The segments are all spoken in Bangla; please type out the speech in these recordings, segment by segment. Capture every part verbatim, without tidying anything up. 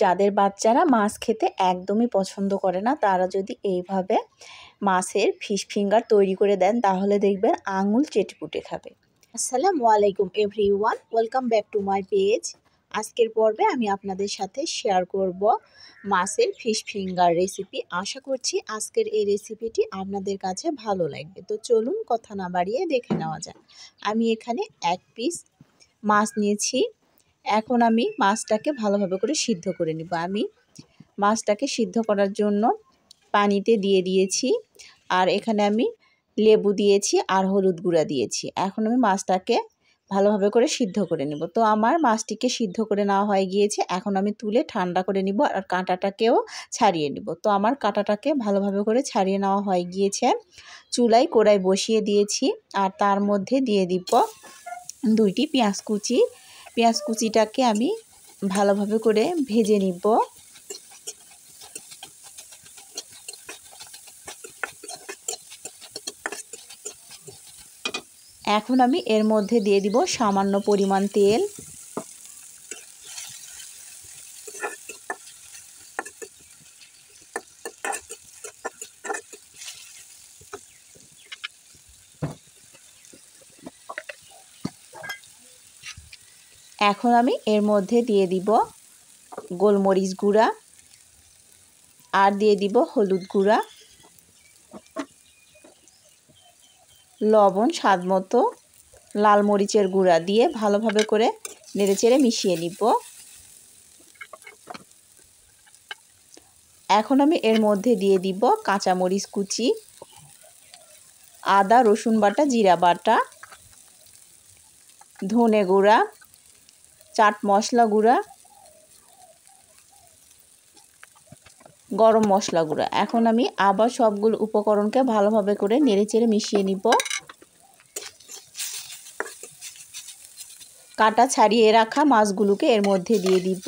যাদের বাচ্চারা মাছ খেতে একদমই পছন্দ করে না তারা যদি এইভাবে মাছের ফিশ ফিঙ্গার তৈরি করে দেন তাহলে দেখবেন আঙুল চেটেপুটে খাবে। আসসালামু আলাইকুম everyone, welcome back to my page. আজকের পর্বে আমি আপনাদের সাথে শেয়ার করব মাছের ফিশ ফিঙ্গার রেসিপি। আশা করছি আজকের এই রেসিপিটি আপনাদের কাছে ভালো লাগবে। তো চলুন কথা না বাড়িয়ে দেখে নেওয়া যাক। আমি এখানে এক পিস মাছ নিয়েছি। এখন আমি মাছটাকে ভালোভাবে করে সিদ্ধ করে নিব। আমি মাছটাকে সিদ্ধ করার জন্য পানিতে দিয়ে দিয়েছি, আর এখানে আমি লেবু দিয়েছি আর হলুদ গুঁড়া দিয়েছি। এখন আমি মাছটাকে ভালোভাবে করে সিদ্ধ করে নিব। তো আমার মাছটিকে সিদ্ধ করে নেওয়া হয়ে গিয়েছে। এখন আমি তুলে ঠান্ডা করে নিব আর কাঁটাটাকেও ছাড়িয়ে নিব। তো আমার কাঁটাটাকে ভালোভাবে করে ছাড়িয়ে নেওয়া হয়ে গিয়েছে। চুলায় কড়াই বসিয়ে দিয়েছি আর তার মধ্যে দিয়ে দিব দুইটি পেঁয়াজ কুচি। পেঁয়াজ কুচিটাকে আমি ভালোভাবে করে ভেজে নিব। এখন আমি এর মধ্যে দিয়ে দিব সামান্য পরিমাণ তেল। এখন আমি এর মধ্যে দিয়ে দিব গোলমরিচ গুঁড়া আর দিয়ে দিব হলুদ গুঁড়া, লবণ স্বাদ মতো, লাল মরিচের গুঁড়া দিয়ে ভালোভাবে করে নেড়েচেড়ে মিশিয়ে নিব। এখন আমি এর মধ্যে দিয়ে দিব কাঁচামরিচ কুচি, আদা রসুন বাটা, জিরা বাটা, ধনে গুঁড়া, চাট মশলা গুঁড়া, গরম মশলা গুঁড়া। এখন আমি আবার সবগুলো উপকরণকে ভালোভাবে করে নেড়েচেড়ে মিশিয়ে নিব। কাটা ছাড়িয়ে রাখা মাছগুলোকে এর মধ্যে দিয়ে দিব।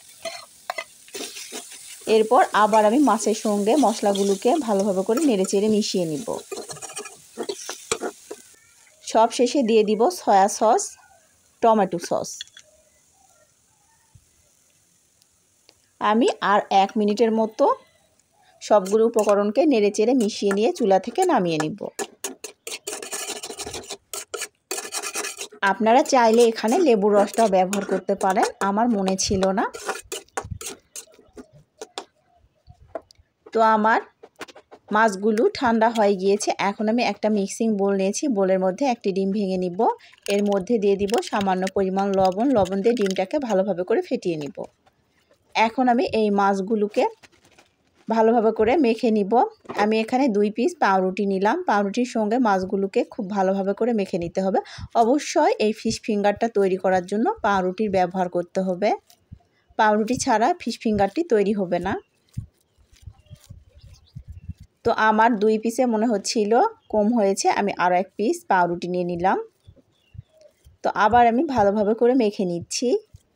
এরপর আবার আমি মাছের সঙ্গে মশলাগুলোকে ভালোভাবে করে নেড়েচেড়ে মিশিয়ে নিব। সব শেষে দিয়ে দিব সয়া সস, টমেটো সস। আমি আর এক মিনিটের মতো সবগুলো উপকরণকে নেড়েচেড়ে মিশিয়ে নিয়ে চুলা থেকে নামিয়ে নিব। আপনারা চাইলে এখানে লেবুর রসটাও ব্যবহার করতে পারেন, আমার মনে ছিল না। তো আমার মাছগুলো ঠান্ডা হয়ে গিয়েছে। এখন আমি একটা মিক্সিং বোল নিয়েছি, বোলের মধ্যে একটি ডিম ভেঙে নিব। এর মধ্যে দিয়ে দিব সামান্য পরিমাণ লবণ, লবণ দিয়ে ডিমটাকে ভালোভাবে করে ফেটিয়ে নিব। এখন আমি এই মাছগুলোকে ভালোভাবে করে মেখে নিব। আমি এখানে দুই পিস পাউরুটি নিলাম। পাউরুটির সঙ্গে মাছগুলোকে খুব ভালোভাবে করে মেখে নিতে হবে। অবশ্যই এই ফিশ ফিঙ্গারটা তৈরি করার জন্য পাউরুটির ব্যবহার করতে হবে। পাউরুটি ছাড়া ফিশ ফিঙ্গারটি তৈরি হবে না। তো আমার দুই পিসে মনে হচ্ছিল কম হয়েছে, আমি আরও এক পিস পাউরুটি নিয়ে নিলাম। তো আবার আমি ভালোভাবে করে মেখে নিচ্ছি।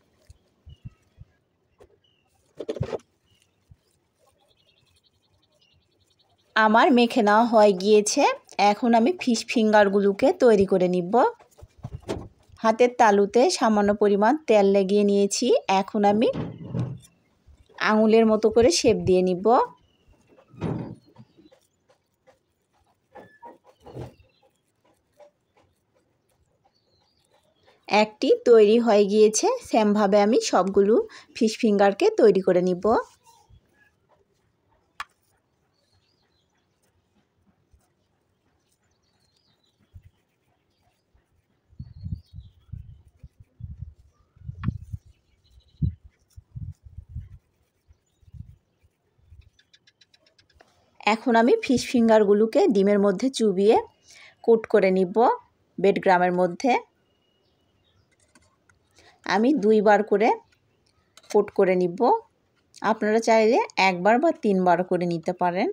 আমার মেখে নেওয়া হয়ে গিয়েছে। এখন আমি ফিশ ফিঙ্গারগুলোকে তৈরি করে নিব। হাতের তালুতে সামান্য পরিমাণ তেল লাগিয়ে নিয়েছি। এখন আমি আঙুলের মতো করে শেপ দিয়ে নিব। একটি তৈরি হয়ে গিয়েছে। সেমভাবে আমি সবগুলো ফিশ ফিঙ্গারকে তৈরি করে নিব। এখন আমি ফিশ ফিঙ্গারগুলোকে ডিমের মধ্যে চুবিয়ে কোট করে নিব ব্রেডক্রামের মধ্যে। আমি দুইবার করে কোট করে নিব। আপনারা চাইলে একবার বা তিনবার করে নিতে পারেন।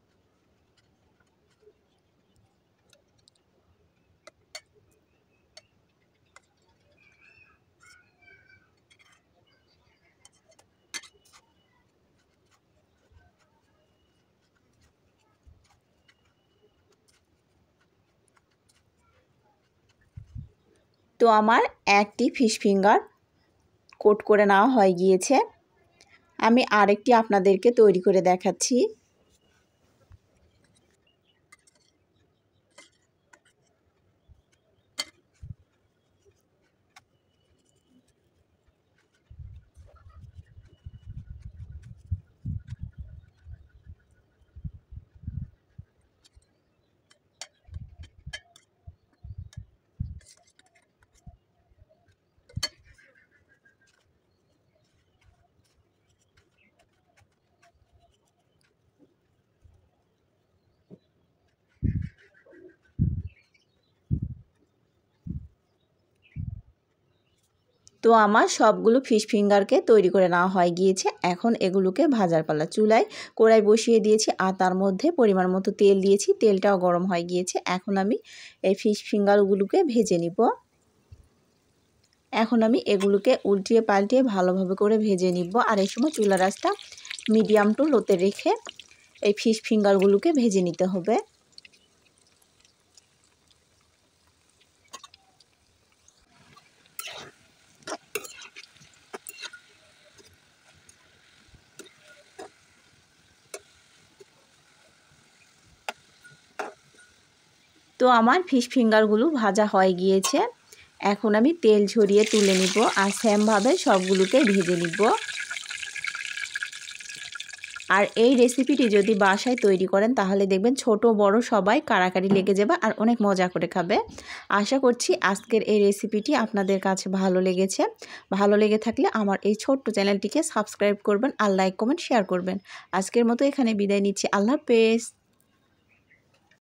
তো আমার একটি ফিশ ফিঙ্গার কোট করে নেওয়া হয়ে গিয়েছে। আমি আরেকটি আপনাদেরকে তৈরি করে দেখাচ্ছি। তো আমার সবগুলো ফিশ ফিঙ্গারকে তৈরি করে নেওয়া হয়ে গিয়েছে। এখন এগুলোকে ভাজার পালা। চুলায় কড়াই বসিয়ে দিয়েছি আর তার মধ্যে পরিমাণ মতো তেল দিয়েছি। তেলটাও গরম হয়ে গিয়েছে। এখন আমি এই ফিশ ফিঙ্গারগুলোকে ভেজে নিব। এখন আমি এগুলোকে উল্টিয়ে পাল্টিয়ে ভালোভাবে করে ভেজে নিব। আর এই সময় চুলার আঁচটা মিডিয়াম টু লোতে রেখে এই ফিশ ফিঙ্গারগুলোকে ভেজে নিতে হবে। তো আমার ফিশ ফিঙ্গারগুলো ভাজা হয়ে গিয়েছে। এখন আমি তেল ঝরিয়ে তুলে নিব আর সেমভাবে সবগুলোকে ভেজে নিব। আর এই রেসিপিটি যদি বাসায় তৈরি করেন তাহলে দেখবেন ছোট বড় সবাই কাড়াকাড়ি লেগে যাবে আর অনেক মজা করে খাবে। আশা করছি আজকের এই রেসিপিটি আপনাদের কাছে ভালো লেগেছে। ভালো লেগে থাকলে আমার এই ছোট্ট চ্যানেলটিকে সাবস্ক্রাইব করবেন আর লাইক কমেন্ট শেয়ার করবেন। আজকের মতো এখানে বিদায় নিচ্ছি। আল্লাহ হাফেজ।